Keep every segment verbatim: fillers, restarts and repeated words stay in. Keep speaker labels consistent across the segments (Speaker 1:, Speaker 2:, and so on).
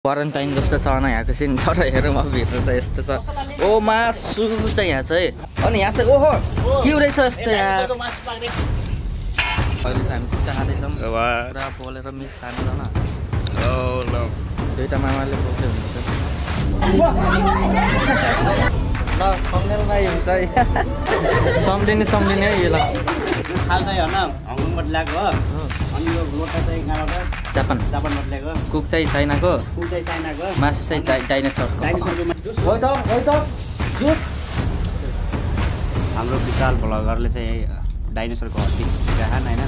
Speaker 1: Quarantine जस्तो छ न यहाँको सिन तर हेरौँ अब भित्र चाहिँ यस्तो छ। ओ मासु चाहिँ यहाँ छ है। अनि यहाँ चाहिँ ओहो के रहेछ यस्तो यार। अहिले चाहिँ हामी खुट्टा खाँदैछौँ पुरा पोलेर मिक्स खान्छ न। दुईवटा मामाले बोक्दै हुनुहुन्छ ल थम्बनेलमा हुन्छ है। सम्झिने सम्झिने है यो ल
Speaker 2: खाल चाहिँ होइन हङकङबाट ल्याएको हो। अनि यो लोटा चाहिँ कहाँबाट
Speaker 1: जापान
Speaker 2: जापानबाट ल्याएको।
Speaker 1: कुक चाहिँ चाइनाको
Speaker 2: कुक चाहिँ चाइनाको
Speaker 1: मासु चाहिँ डाइनोसरको
Speaker 2: डाइनोसरको
Speaker 1: हो त हो त जुस।
Speaker 2: हाम्रो विशाल भ्लगरले चाहिँ डाइनोसरको हड्डी खान होइन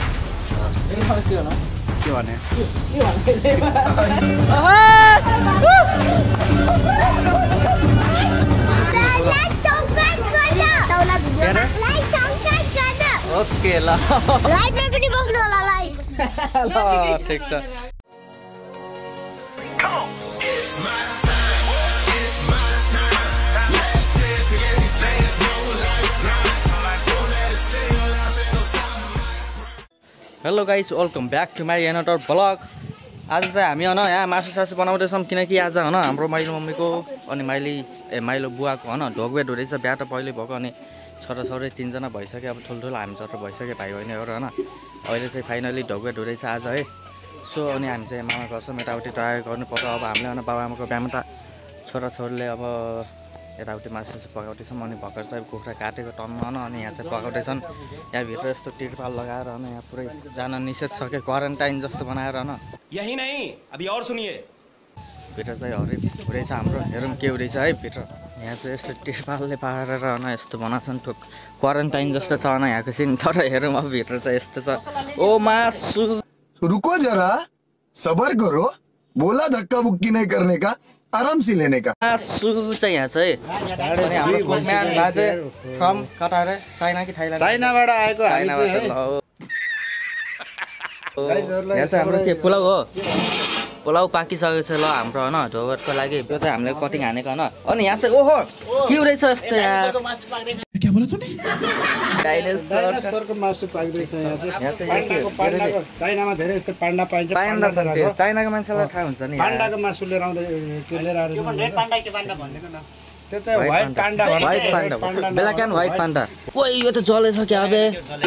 Speaker 2: के भने
Speaker 1: ओके ल
Speaker 3: लाइभमा पनि बस्नु होला लाइभ
Speaker 1: ल ठीक छ। Hello guys welcome back to my another blog. आज चाहिँ हामी होइन यहाँ मासु सासु बनाउँदैछौँ किनकि आज होइन हाम्रो माइलो मम्मीको अनि माइली ए माइलो बुवाको होइन ढोगभेट हुँदैछ। बिहा त पहिले भएको अनि छोराछोरी तिनजना भइसक्यो। अब ठुल्ठुलो हामी जस्तो भइसक्यो भाइ बहिनीहरू होइन। अहिले चाहिँ फाइनली ढोगभेट हुँदैछ आज है। सो अनि हामी चाहिँ मामा गर्छौँ यताउति ट्राई गर्नुपर्छ। अब हामीले होइन बाबाआमाको बिहामा त छोराछोरीले अब यताउति मासु सासु पकाउँदैछौँ। अनि भर्खर चाहिँ कुखुरा काटेको टन्न होइन अनि यहाँ चाहिँ पकाउँदैछन्। यहाँभित्र यस्तो तिरपाल लगाएर होइन यहाँ पुरै जान निषेध छ कि क्वारेन्टाइन जस्तो बनाएर होइन।
Speaker 4: यही नहीं अभी और सुनिए
Speaker 1: भित्र चाहिँ हरेक हुँदैछ हाम्रो। हेरौँ के हुँदैछ है भित्र। यहाँ चाहिँ यस्तो तिरपालले पारेर होइन यस्तो बनाउँछन् ठोक क्वारेन्टाइन जस्तो छ होइन यहाँको सिन तर हेरौँ अब भित्र चाहिँ यस्तो छ। ओ मासु
Speaker 5: रुको जरा सबर करो बोला धक्का बुक्की नहीं करने का आराम से लेने का।
Speaker 1: मासु चाहिँ यहाँ छ है। अनि हाम्रो कुकम्यान बाजे फ्रम कता रे चाइना कि थाइल्यान्ड
Speaker 2: चाइनाबाट आएको
Speaker 1: चाइनाबाट ल यहाँ चाहिँ हाम्रो के पुलाउ हो। पुलाउ पाकिसकेको छ ल हाम्रो होइन ढोगरको लागि। त्यो चाहिँ हामीले कटिङ हानेको होइन। अनि यहाँ चाहिँ ओहो के रहेछ यस्तो यार।
Speaker 2: डाइनोसरको मासु पाक्दैछ यहाँ चाहिँ।
Speaker 1: यहाँ चाहिँ के हो?
Speaker 2: चाइनामा धेरै जस्तो पाण्डा पाइन्छ।
Speaker 1: पाण्डा छ त्यो चाइनाको मान्छेलाई थाहा हुन्छ नि।
Speaker 2: पाण्डाको मासु लिएर आउँदै के लिएर आएर त्यो चाहिँ व्हाइट पाण्डा भन्छ।
Speaker 1: White panda black and white panda. ओइ यो त जलेछ क्या अबे।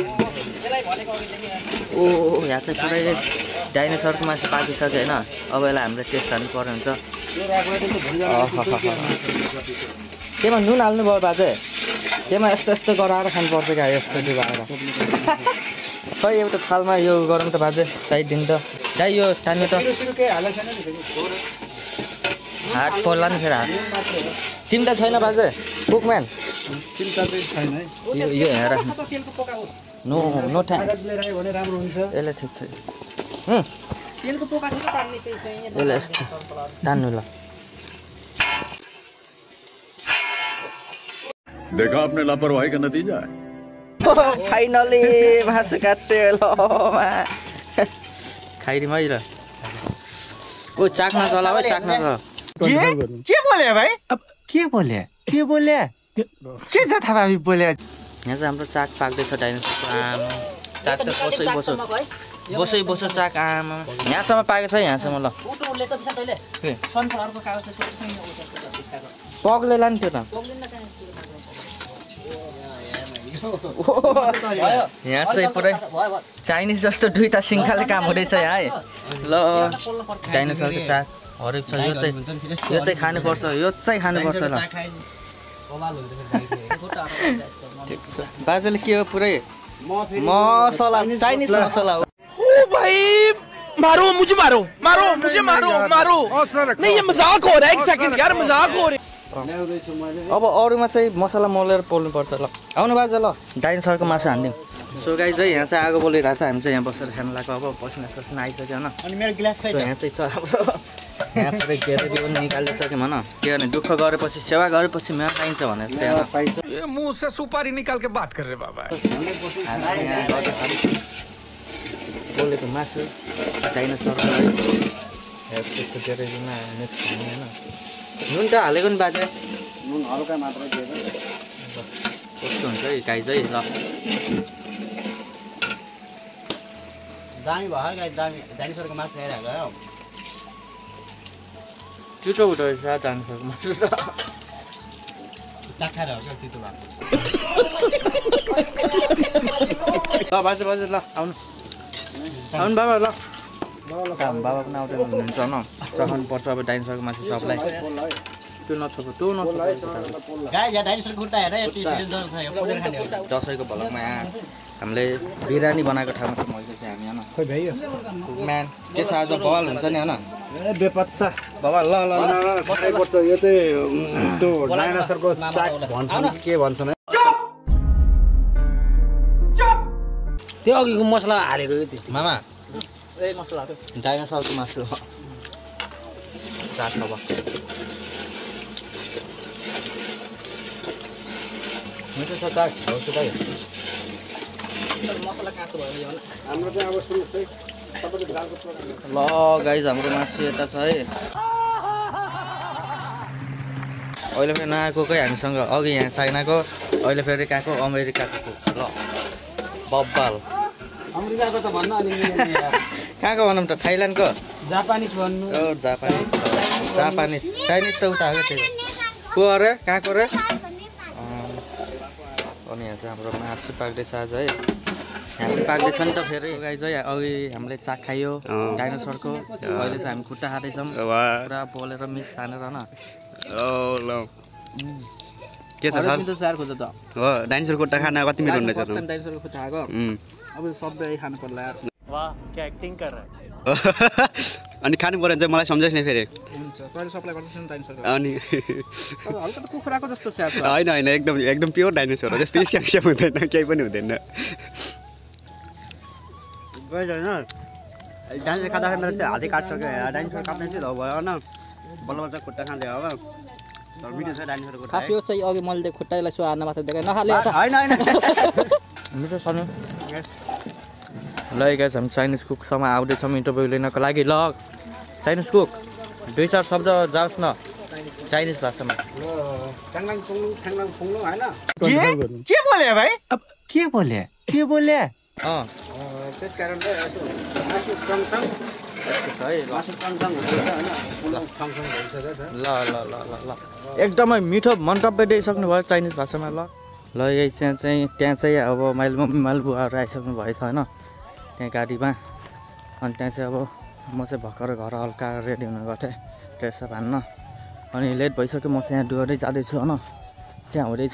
Speaker 1: ओ यहाँ चाहिँ पुरै डाइनोसरको मासु पाकिसक्यो होइन। अब यसलाई हामीले टेस्ट हाल्नु पर्ने हुन्छ। केमा नुन हाल्नु भयो बाजे। त्यसमा यस्तो यस्तो गराएर खानुपर्छ क्या यस्तो डुबाएर। खै एउटा थालमा यो गरौँ त बाजे साइड दिनु त दाइ यो तान्नु त हात पर्ला नि फेरि हात। चिम्टा छैन बाजे कुकम्यान
Speaker 2: चिम्टा चाहिँ छैन है।
Speaker 1: यो यो हेर नो नो थ्याङ्क्स
Speaker 2: राम्रो हुन्छ।
Speaker 1: यसले ठिक छ। यसले यस्तो तान्नु ल।
Speaker 6: देखा आपने लापरवाही का नतीजा है।
Speaker 1: फाइनली मासु काट्यो ल खाइदिउँ है ल। ओ चाख्न चला हो चाख्न चला।
Speaker 7: के के बोले भाइ अब के बोले के बोले के छ थाहा भाइ बोले।
Speaker 1: यहाँ चाहिँ हाम्रो चाक पाक्दैछ डाइनोसरको आमा। चाक त बसै बसो बसै बसो चाक आमा यहाँसम्म पाकेको छ यहाँसम्म ल। पग्लेला नि त्यो त। यहाँ चाहिँ पुरै चाइनिज जस्तो दुईवटा सिङ्खाले काम हुँदैछ यहाँ है ल। डाइनोसरको चाक हरेक छ। यो चाहिँ यो चाहिँ खानुपर्छ यो चाहिँ खानुपर्छ ल। बाजेले के हो पुरै मसला चाइनिज मसला हो।
Speaker 4: ओ भाई मारो मुझे मारो मारो मुझे मारो मारो नहीं ये मजाक हो रहा है। एक सेकंड यार मजाक हो रहा है।
Speaker 1: अब अरूमा चाहिँ मसला मोलेर पोल्नुपर्छ ल। आउनु बाजे ल डाइनोसरको मासु हान्दिउँ। सो गाइज है यहाँ चाहिँ आगो बोलिरहेको छ। हामी चाहिँ यहाँ बसेर खानु लाग्यो। अब पसिना ससिना आइसक्यो होइन।
Speaker 2: अनि मेरो गिलास खै
Speaker 1: यहाँ चाहिँ छ हाम्रो यहाँ पुरै ग्रेभी पनि निकालिसक्यौँ होइन। के भने दुःख गरेपछि सेवा गरेपछि मेवा पाइन्छ भने जस्तै
Speaker 4: ये मुंह से सुपारी निकाल के बात कर रहे बाबा।
Speaker 1: पोलेको मासु डाइनोसरको है त्यस्तो ग्रेभीमा मिक्स खाने होइन। नुन त हालेको नि बाजे
Speaker 2: नुन हल्का मात्रै दिएको।
Speaker 1: कस्तो हुन्छ है गाइज है ल।
Speaker 2: दामी भयो गाई दामी डाइनोसरको मासु खाइरहेको हो।
Speaker 1: त्यो उठो रहेछ जानु सक्छ मासु त
Speaker 2: चाखाएर हो क्या तितो भएको
Speaker 1: ल बाजे बाजे ल आउनु आउनु बाबा ल काम बाबा पनि आउँदैन हुनुहुन्छ न चखाउनु पर्छ अब डाइनोसरको मासु सबलाई त्यो नछोको त्यो नछोको
Speaker 7: गाई या डाइनोसरको खुट्टा हेर यति डेन्जर छ यो पुडेर खाने हो
Speaker 1: दसैँको भलकमा यहाँ हामीले बिरयानी बनाएको ठाउँमा छ मैले चाहिँ हामी होइन
Speaker 2: खोइ भाइ
Speaker 1: म्यान के छ आज बवाल हुन्छ नि होइन
Speaker 2: ए बेपत्ता
Speaker 1: बवाल ल ल ल
Speaker 2: पर्छ यो चाहिँ त्यो डाइनोसरको चाक भन्छन् कि के भन्छन्
Speaker 7: त्यो अघिको मसला हालेको यो त्यो
Speaker 1: मामा ए मसला डाइनोसरको मासु चाट नभए मिठो छ चाट हौसु दाइ
Speaker 7: मसला काँचो भयो यो
Speaker 2: हाम्रो चाहिँ अब सुन्नुहोस् है तपाईँले दालको
Speaker 1: ल गाइज हाम्रो मासु यता छ है अहिले फेरि नआएको कोही हामीसँग अघि यहाँ चाइनाको अहिले फेरि कहाँको अमेरिकाको ल बब्बाल
Speaker 7: अमेरिकाको त भन्न अनि
Speaker 1: कहाँको भनौँ त थाइल्यान्डको
Speaker 7: जापानिज भन्नु
Speaker 1: ओ जापानिज जापानिज चाइनिज त उता हो त्यो को अरे कहाँको रे अनि यहाँ चाहिँ हाम्रो मासु पाक्दैछ आज है यहाँ पनि पाक्दैछ नि त फेरि गाइज है अघि हामीले चाक खायो डाइनोसरको अहिले चाहिँ हामी खुट्टा खाँदैछौँ पुरा बोलेर मिक्स हानेर न
Speaker 8: के छ सर
Speaker 1: चार खोज त
Speaker 8: हो डाइनोसर खुट्टा खान कति मिठो हुँदैछ त
Speaker 1: डाइनोसरको खुट्टा खाएको अब सबै खानु पर्ला यार
Speaker 7: वाह क्या एक्टिङ कर रहा है
Speaker 8: अनि खानु पर्यो भने चाहिँ मलाई सम्झाइस् नि फेरि
Speaker 1: हुन्छ तैँले सप्लाई गर्दैछ नि डाइनोसरको
Speaker 8: अनि
Speaker 1: हल्का त कुखुराको जस्तो स्याहार छ
Speaker 8: होइन होइन एकदम एकदम प्योर डाइनोसर हो त्यस्तो स्याम स्याम हुँदैन केही पनि हुँदैन
Speaker 2: गइज होइन डाइनोसर खाँदाखेरि मेरो चाहिँ हातै काटिसक्यो डाइनोसर काट्ने चाहिँ भयो होइन बल्ल बल्ल खुट्टा खाँदै हो तर मिठो छ डाइनोसरको
Speaker 7: खास यो चाहिँ अघि मैले खुट्टालाई सो हान्न मात्र देखाएँ नखाले
Speaker 2: होइन होइन
Speaker 1: मिठो छ नि ल गाइस हामी चाइनिज कुकसँग आउँदैछौँ इन्टरभ्यू लिनको लागि ल चाइनिज कुक दुई चार शब्द जाओस् न चाइनिज भाषामा
Speaker 2: चाङलाङ पुङलुङ ठाङलाङ पुङलुङ होइन
Speaker 7: के के बोले भाइ अब के बोले के बोले
Speaker 1: अँ
Speaker 2: त्यस कारणले यसो मासु टङटङ
Speaker 1: है
Speaker 2: मासु टङटङ हुँदैछ होइन पुलाउ ठङठङ भइसक्यो छ
Speaker 1: ल ल ल ल ल एकदमै मिठो मन्तव्य दिइसक्नु भयो चाइनिज भाषामा ल ल यही चाहिँ चाहिँ त्यहाँ चाहिँ अब मैले मम्मी मैले बुवाहरू आइसक्नु भएछ होइन त्यहाँ गाडीमा अनि त्यहाँ चाहिँ अब म चाहिँ भर्खर घर हल्का रेडी हुन गर्थेँ ड्रेसअप हान्न अनि लेट भइसक्यो म चाहिँ यहाँ डुवर्दै जाँदैछु होइन त्यहाँ हुँदैछ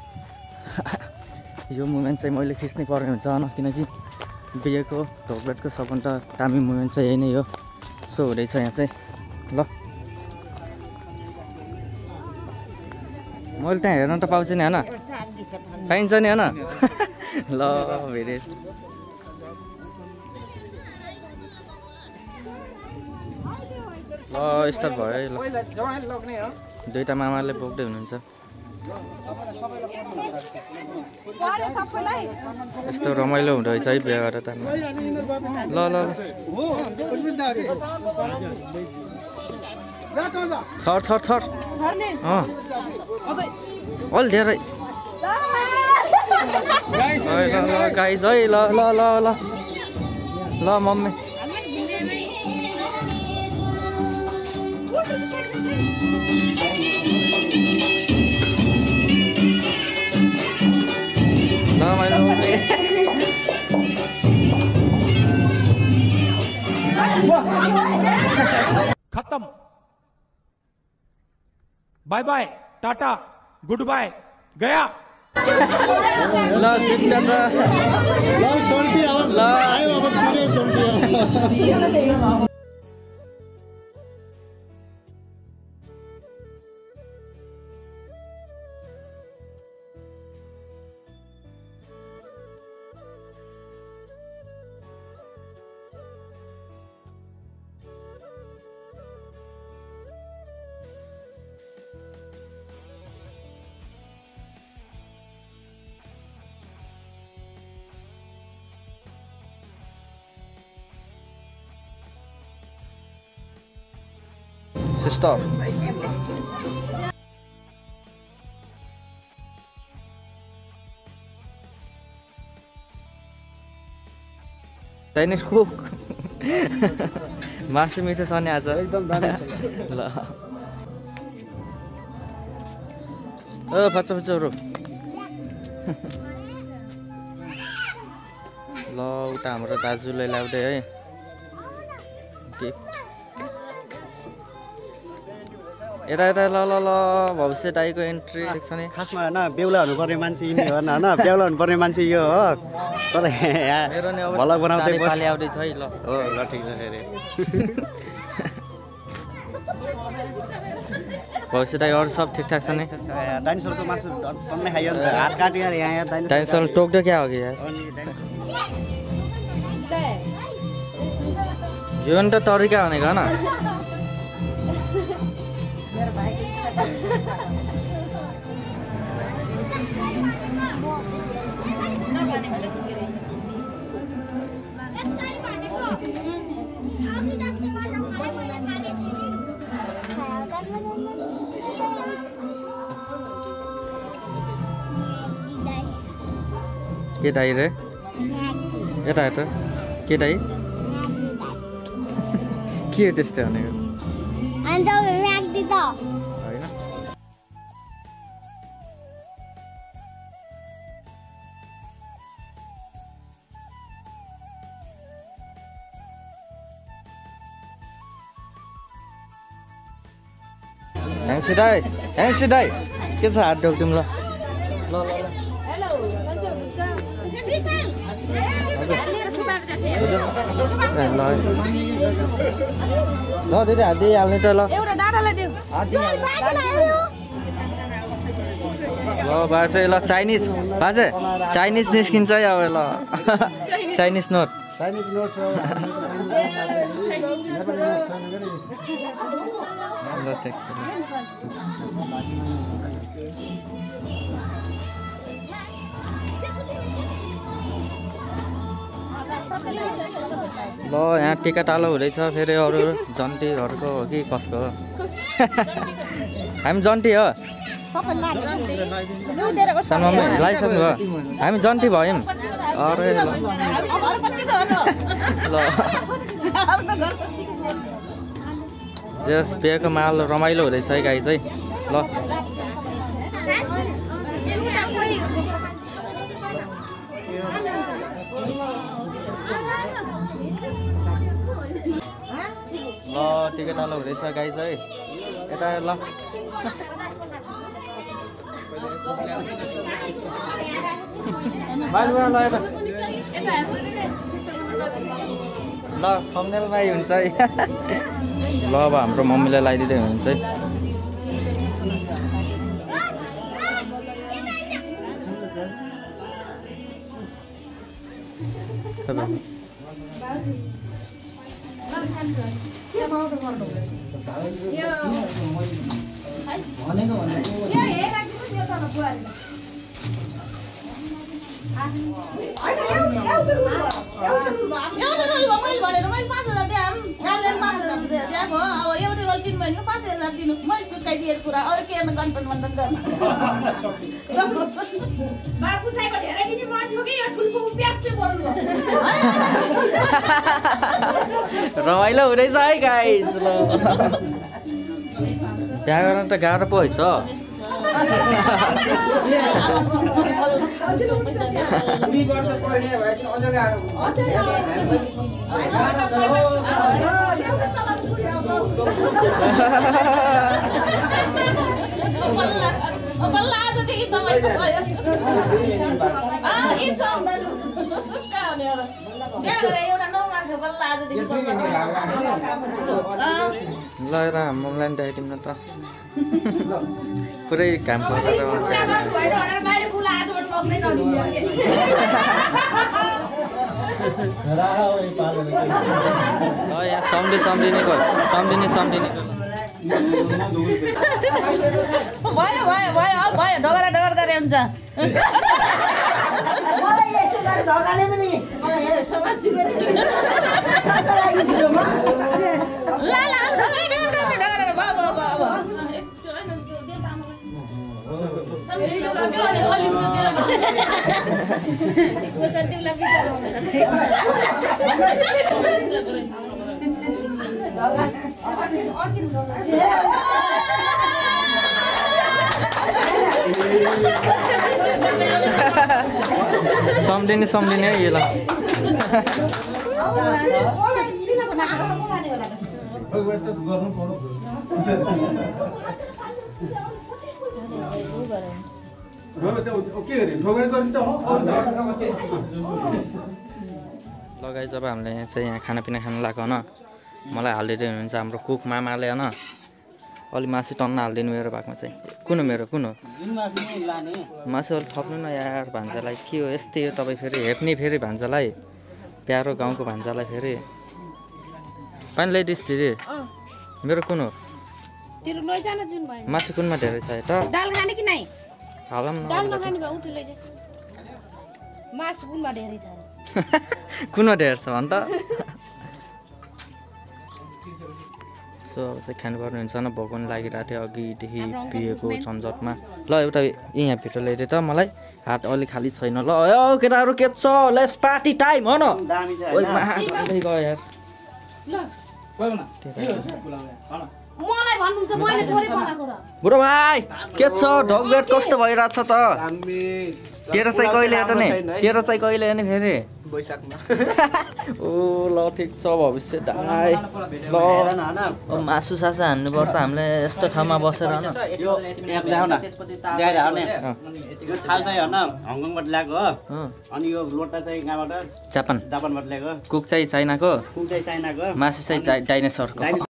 Speaker 1: यो मुमेन्ट चाहिँ मैले खिच्नै पर्ने हुन्छ होइन किनकि बिहेको ढोकभेटको सबभन्दा दामी मुमेन्ट चाहिँ यही नै हो सो हुँदैछ यहाँ चाहिँ ल मैले त्यहाँ हेर्न त पाउँछु नि होइन पाइन्छ नि होइन ल भेरे ल स्टार्ट भयो है ल दुईवटा मामाले बोक्दै हुनुहुन्छ यस्तो रमाइलो हुँदो रहेछ है बिहा गरेर टाइममा ल ल छर छर छर अँ अलि धेरै गाइस है ल ल ल ल ल मम्मी ल मैले
Speaker 4: खत्म bye bye tata good bye गया
Speaker 1: ल जित्दा त
Speaker 2: ल सन्टी अब
Speaker 1: ल
Speaker 2: आयो अब तिनै सन्टी
Speaker 1: सिस्टर चाइनिज कुक मासु मिठो छ नि आज
Speaker 2: एकदम दामी छ
Speaker 1: ल ओ बच्चा बच्चाहरु ल उता हाम्रो दाजुले ल्याउँदै है यता यता ल ल ल भविष्य दाइको एन्ट्री देख्छ नि
Speaker 2: खासमा हैन बेउला हुनुपर्ने मान्छे यिनी हो हैन बेउला हुनुपर्ने मान्छे यो हो तर
Speaker 1: मेरो नि अब
Speaker 2: भलक बनाउँदै बस
Speaker 1: पाले आउँदै छ है ल
Speaker 2: हो ल ठीक छ फेरि
Speaker 1: भविष्य दाइ अरु सब ठिकठाक छ नि
Speaker 2: डाइनोसरको मासु टन्नै खाइयो हात काट्यो यार यहाँ यार डाइनोसर
Speaker 1: डाइनोसर टोक्दो क्या हो कि यार यो नि त तरिका भनेको हैन के दाइ रे यता हेर के दाइ के त्यस्तै भनेको
Speaker 3: अन्त राख्दि त
Speaker 1: हैन ह्याङ्सी दाइ ह्याङ्सी दाइ के छ हात ढोक्दिउँ ल ल ल ल दिदी हात दिइहाल्ने त ल ल बाजे ल चाइनिज बाजे चाइनिज निस्किन्छ है अब ल चाइनिज नोट
Speaker 2: चाइनिज नोट छ
Speaker 1: ल ठिक छ ल यहाँ टिका टालो हुँदैछ फेरि अरू जन्तीहरूको हो कि कसको हो हामी जन्ती हो सानोमा लगाइसक्नु भयो हामी जन्ती भयौँ अरे ल जस बिहेको माल रमाइलो हुँदैछ है गाई चाहिँ ल ल टिकट टालो हुँदैछ गाई चाहिँ यता ल ल यता ल थम्बनेलमै हुन्छ है ल अब हाम्रो मम्मीलाई लगाइदिँदै हुन्छ है रमाइलो हुँदैछ है गाइस ल बिहा गर्न त गाह्रो पो रहेछ ल हामीलाई नि ल्याइदिउँ न त पुरै घाम परेर ल यहाँ सम्झि सम्झिने सम्झिने सम्झिने
Speaker 9: भयो भयो भयो अब भयो डगरा डगर गरे हुन्छ
Speaker 1: सम्झिने सम्झिने है यसलाई लगाइ जब हामीले यहाँ चाहिँ यहाँ खानापिना खानु लाग्यो होइन मलाई हालिदिँदै हुनुहुन्छ हाम्रो कुक मामाले होइन अलि मासु टन्न हालिदिनु मेरो भागमा चाहिँ कुन हो मेरो कुन हो मासु अलिक थप्नु न यार भान्जालाई के हो यस्तै हो तपाईँ फेरि हेप्ने फेरि भान्जालाई प्यारो गाउँको भान्जालाई फेरि पानी ल्याइदिस् दिदी मेरो कुन हो मासु कुनमा धेरै छ त हालौँ न कुनमा धेरै छ भन् त सो अब चाहिँ खानुपर्ने हुन्छ न भोक पनि लागिरहेको थियो अघिदेखि पिएको झन्झटमा ल एउटा यहाँ भित्र ल्याइदियो त मलाई हात अलि खाली छैन ल ओ केटाहरू के छ लेट्स पार्टी टाइम हो न गयो यार बुढो भाइ के छ ढोकबेट कस्तो भइरहेछ त तेरो चाहिँ कहिले त नि तेरो चाहिँ कहिले नि फेरि
Speaker 9: बैशाखमा
Speaker 1: ओ ल ठिक छ भविष्य दाइ ल मासु सासु हान्नुपर्छ हामीले यस्तो ठाउँमा बसेर
Speaker 2: यो एप ल्याउ न ल्याएर आउने यो थाल चाहिँ होइन हङकङबाट ल्याएको हो अनि यो लोटा चाहिँ कहाँबाट
Speaker 1: जापान
Speaker 2: जापानबाट ल्याएको
Speaker 1: कुक चाहिँ चाइनाको
Speaker 2: कुक चाहिँ चाइनाको
Speaker 1: मासु चाहिँ डाइनोसरको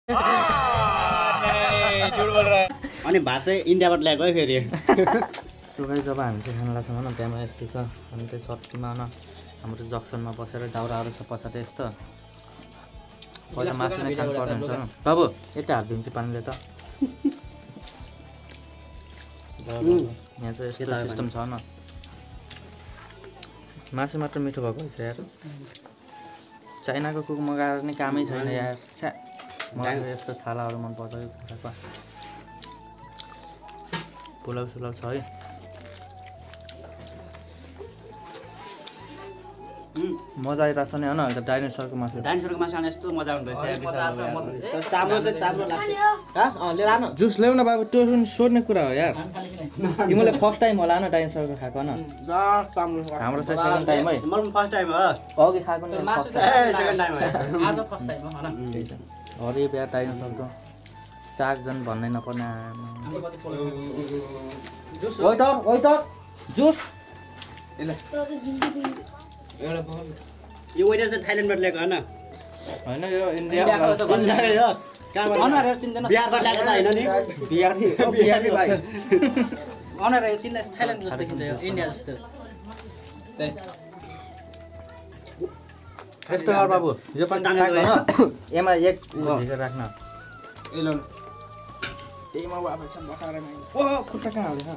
Speaker 2: अनि भात चाहिँ इन्डियाबाट ल्याएको है फेरि
Speaker 1: सुगाइ जब हामी चाहिँ खाना लाग्छौँ न बिहामा यस्तै छ हामी चाहिँ सब्जीमा न हाम्रो जक्सनमा बसेर दाउराहरू छ पछाडि यस्तो पहिला मासु नै खानुपर्ने हुन्छ न बाबु यता हालिदिन्छु पानीले त यहाँ चाहिँ यस्तो सिस्टम छ न मासु मात्र मिठो भएको रहेछ यार चाइनाको कुक मगाएर नि कामै छैन यार छ्या मलाई यस्तो छालाहरू मनपर्छ यो कुखुराको पुलाउ सुलाउ छ है मजा आइरहेको छ नि होइन डाइनोसरको मासु
Speaker 2: डाइनोसरको मासु खान यस्तो मजा आउँदो रहेछ चाम्रो चाहिँ चाम्रो लाग्छ
Speaker 9: लिएर आउनु
Speaker 1: जुस ल्याउ न बाबु त्यो सोध्ने कुरा हो यार तिमीले फर्स्ट टाइम होला न डाइनोसरको खाएको न हाम्रो चाहिँ सेकेन्ड टाइम है
Speaker 2: मलाई फर्स्ट टाइम हो
Speaker 1: अघि खाएको नि फर्स्ट टाइम
Speaker 2: सेकेन्ड टाइम हो
Speaker 9: आज फर्स्ट टाइम हो हैन
Speaker 1: हरे बिहा डाइनोसरको चारजन भन्नै नपर्ने
Speaker 9: जुस
Speaker 1: ओइ त ओइ त जुस
Speaker 2: यो वेटर चाहिँ थाइल्यान्डबाट ल्याएको होइन
Speaker 1: होइन यो इन्डिया
Speaker 2: बिहारबाट ल्याएको त होइन नि
Speaker 1: बिहारी हो बिहारी भाइ
Speaker 9: अनर चिन्दा थाइल्यान्ड जस्तो देखिन्छ यो इन्डिया जस्तो
Speaker 1: यस्तो गर बाबु यो पनि खाएको होइन एमा एक झिकेर राख्न त्यहीमा वापस बसाएर ओ खुट्टा कहाँ हाल्छ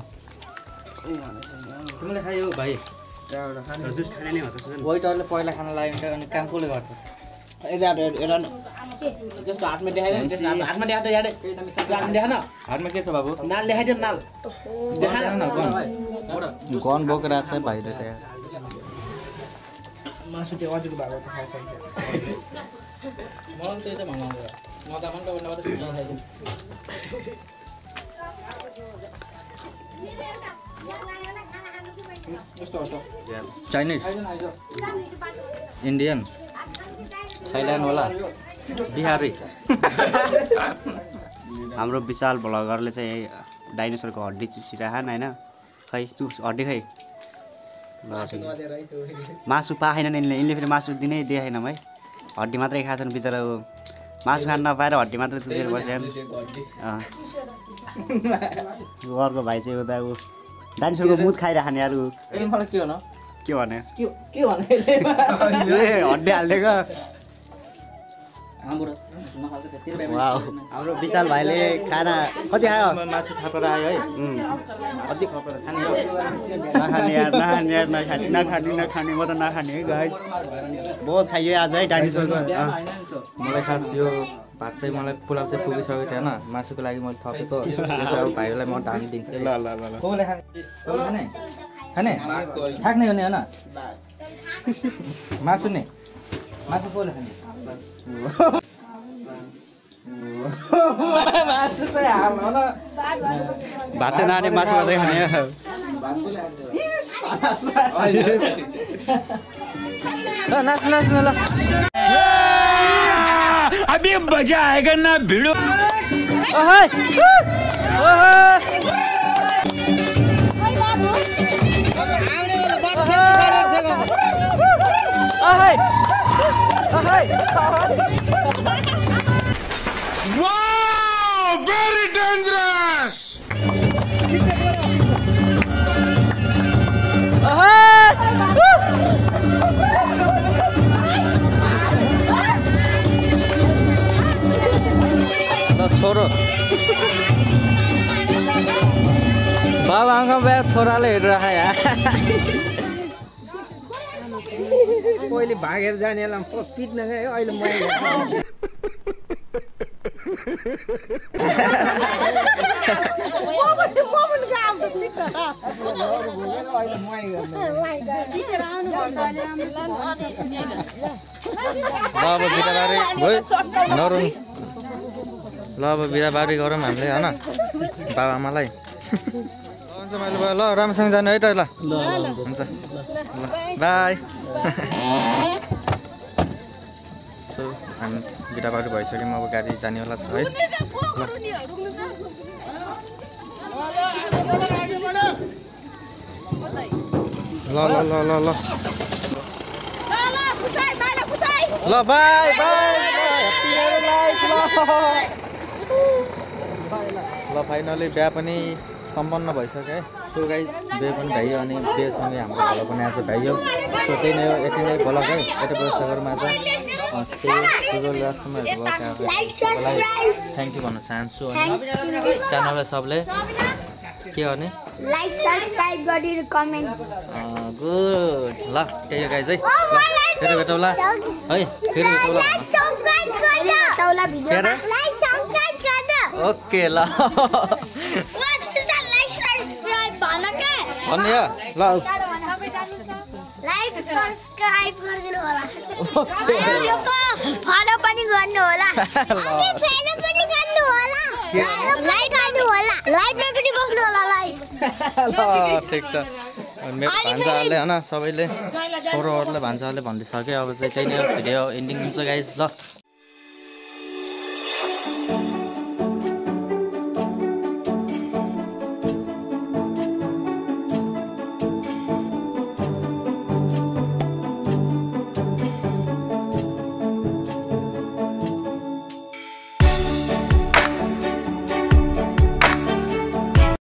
Speaker 1: तिमीले खायो भाइ
Speaker 2: जुस खाने नै हो त
Speaker 1: वेटरले पहिला खाना लाग्यो भने अनि काम कसले गर्छ
Speaker 9: त्यसको हातमा देखाइदियो नि त्यसको हातमा देखाएको याडे हातमा देखान
Speaker 1: हातमा के छ बाबु
Speaker 9: नाल देखाइदियो नाल
Speaker 1: देखान न गन गन बोकेर छ भाइले त
Speaker 9: मासु त्यो अझै भएको त खाइ सक्छ मलाई त्यही त भन्नु आउँछ मजा पनि त उनीहरु खाइदिनु
Speaker 1: चाइनिज इन्डियन थाइल्यान्ड होला बिहारी
Speaker 2: हाम्रो विशाल भ्लगरले चाहिँ डाइनोसरको हड्डी चुसिरहन होइन खै चुस हड्डी खै मासु पाएन नि यिनले यिनले फेरि मासु दिनै देखाएन है हड्डी मात्रै खाछन् बिचरा मासु खान नपाएर हड्डी मात्रै चुसेर बस्छन् अर्को भाइ चाहिँ उता ऊ डाइनोसरको मुख खाइराख्ने यार
Speaker 1: यसले मलाई के हो न
Speaker 2: के भने
Speaker 9: के के भने
Speaker 2: ए हड्डी हालिदिएको
Speaker 9: हाम्रो नखाएको त तेरो
Speaker 2: वाउ हाम्रो विशाल भाइले खाना कति खायो
Speaker 1: मासु थापेर आयो है अझै खपेर खाने हो
Speaker 2: नखाने यार नखाने यार नखाने नखाने नखाने म त नखाने है गाइस बहुत खाइयो आज है डाइनोसरको
Speaker 1: मलाई खास यो भात चाहिँ मलाई पुलाउ चाहिँ पुगिसकेको थिएन मासुको लागि मैले थपेको यो चाहिँ अब भाइहरूलाई म ढानी दिन्छु ल ल ल कसले खाने कसले खाने खाने खाने हो नि होइन मासु नि मासु कसले खाने मासु चाहिँ हाल न
Speaker 2: भात चाहिँ नानी मासु मात्रै खाने
Speaker 1: ल नाच्नु नाच्नु ल
Speaker 4: अभी मजा आएगा ना भिड़ो
Speaker 1: ओहे ओहे ओहे ओहे
Speaker 4: वाओ वेरी डेंजरस
Speaker 1: छोरो बाबा आँखा बिहा छोराले हेरिरहेको यहाँ
Speaker 9: पहिले भागेर जानेलाई पिट्न गयो अहिले म
Speaker 1: अब बिदाबारी भयो नरुङ ल अब बिदाबारी गरौँ हामीले होइन बाबा आमालाई हुन्छ मैले भयो ल राम्रोसँग जानु है त ल हुन्छ ल बाई सो हामी बिदाबारी भइसक्यौँ अब गाडी जानेवाला छ है ल ल ल ल ल ल बाई बाई ल फाइनली बिहा पनि सम्पन्न भइसक्यो है सो गाइज बिहे पनि भइयो अनि बिहेसँगै हाम्रो भलो पनि आज भइयो सो त्यही नै हो यति नै भलक है यति व्यवस्था गरौँ आज त्यही लास्टमा थ्याङ्क यू भन्न चाहन्छु अनि च्यानललाई सबले के गर्ने
Speaker 3: लाइक सब्सक्राइब गरिदिनु कमेन्ट
Speaker 1: गुड ल त्यही हो गाइज है फेरि भेटौँला है फेरि भेटौँला ओके ल भन्ने ल
Speaker 3: लाइक सब्स्क्राइब गरिदिनु होला भिडियोको फलो पनि गर्नु होला अनि फेलो पनि गर्नु होला लाइक गर्नु होला लाइकमा पनि बस्नु होला लाइक
Speaker 1: ल ठिक छ मेरो भान्जाहरूले होइन सबैले छोरोहरूले भान्जाहरूले भनिदिइसक्यो अब चाहिँ त्यही नै भिडियो एन्डिङ हुन्छ गाइज ल